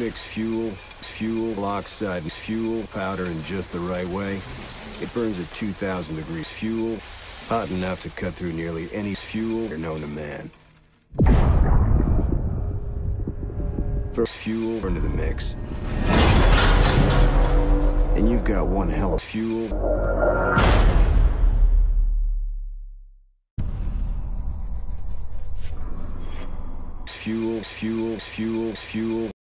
mix fuel oxide, and fuel powder in just the right way, it burns at 2,000 degrees. Fuel, hot enough to cut through nearly any fuel known to man. Throw fuel into the mix, and you've got one hell of fuel. Fuel.